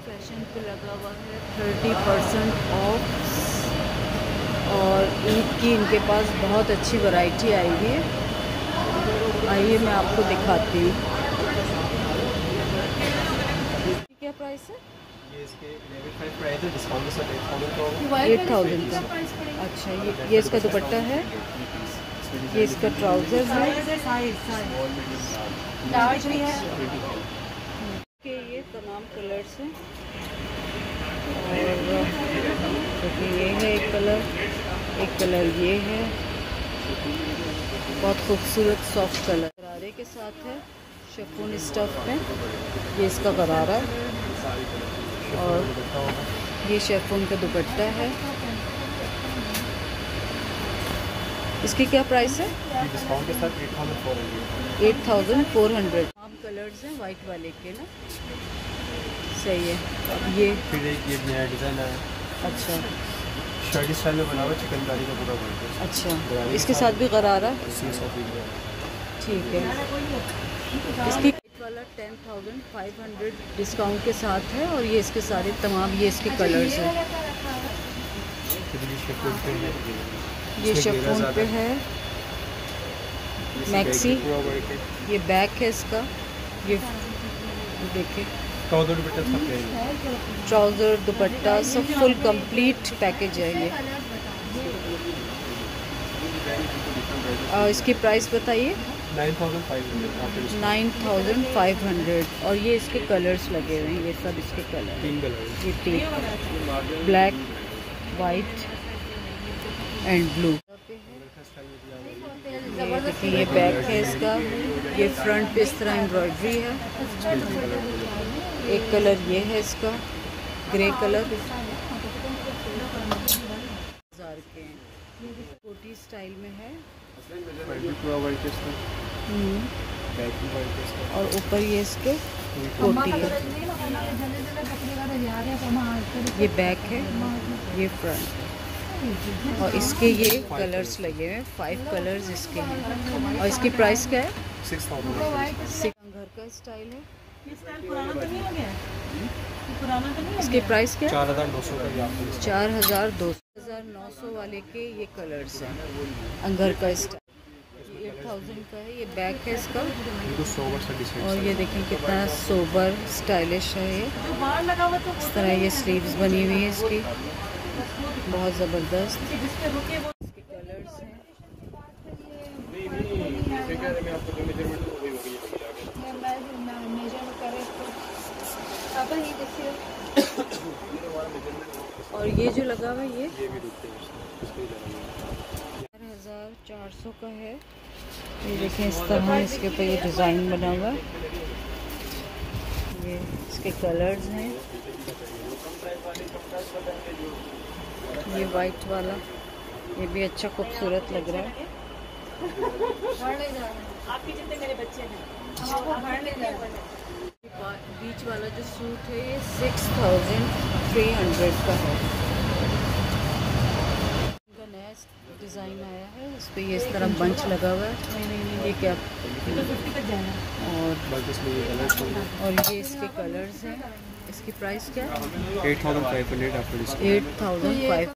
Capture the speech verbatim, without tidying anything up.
Fashion पे लगा हुआ है थर्टी परसेंट ऑफ, और ईद की इनके पास बहुत अच्छी वैरायटी आई हुई है। आइए मैं आपको दिखाती हूँ। क्या प्राइस है? ये इसके प्राइस है, डिस्काउंट के साथ एट थाउजेंड का। अच्छा, ये ये इसका दुपट्टा है, ये इसका ट्राउज़र है, के ये तमाम कलर्स हैं। और देखिए ये है एक कलर, एक कलर ये है, बहुत खूबसूरत सॉफ्ट कलर गरारे के साथ है, शिफॉन स्टफ में। ये इसका गरारा है और ये शिफॉन का दुपट्टा है। इसकी क्या प्राइस है? डिस्काउंट के साथ एट थाउजेंड फोर हंड्रेड। आम कलर्स हैं वाइट वाले के ना, सही है। अब ये फिर एक ये नया डिज़ाइन है। अच्छा, शर्ट स्टाइल में बना हुआ चिकनकारी का पूरा वर्क है। अच्छा, इसके साथ भी गरारा, ठीक है। इसकी वाला ten thousand five hundred discount के साथ है, और ये इसके सारे तमाम ये इसके कलर्स हैं। ये शिफॉन पे है, मैक्सी, ये बैक है इसका, ये देखिए ट्राउज़र दुपट्टा सब फुल कंप्लीट पैकेज है ये। और इसकी प्राइस बताइए? Nine thousand five hundred. और ये इसके कलर्स लगे हुए हैं, ये सब इसके कलर, ये तीन, ब्लैक, वाइट एंड ब्लू। ये देखिए ये बैक है इसका, ये फ्रंट पे इस तरह एम्ब्रॉयडरी है। एक कलर ये है इसका, ग्रे कलर, हजार के हैं, कोटी स्टाइल में है। और ऊपर ये इसके कोटी है। ये बैक है, ये फ्रंट, और इसके ये कलर्स लगे हैं, फाइव कलर्स इसके हैं। और इसकी प्राइस क्या है? Six thousand. घर का स्टाइल है। ये स्टाइल पुराना तो नहीं हो गया? ये पुराना तो नहीं? इसकी प्राइस क्या? चार हज़ार नौ सौ का। चार हज़ार दो सौ हज़ार नौ सौ वाले के ये कलर्स हैं। अंगर का स्टाइल एट थाउजेंड का है। ये बैक है इसका, और ये देखें कितना सोबर स्टाइलिश है ये। इस तरह ये स्लीव्स बनी हुई है इसकी, बहुत ज़बरदस्त। इसके कलर्स हैं। और ये जो लगा हुआ है ये चार हज़ार चार सौ का है। ये देखें इस तरह इसके ऊपर ये डिज़ाइन बना हुआ है। ये इसके कलर्स हैं। ये वाइट वाला, ये भी अच्छा खूबसूरत लग रहा है। आपके जितने मेरे बच्चे हैं, बीच वाला जो सूट है ये सिक्स थाउजेंड थ्री हंड्रेड का है। इनका नया डिज़ाइन आया है, उस पर ये इस तरह बंच लगा हुआ है। ये क्या, और और ये इसके कलर्स हैं। इसकी प्राइस क्या? Eight thousand five hundred. Eight thousand five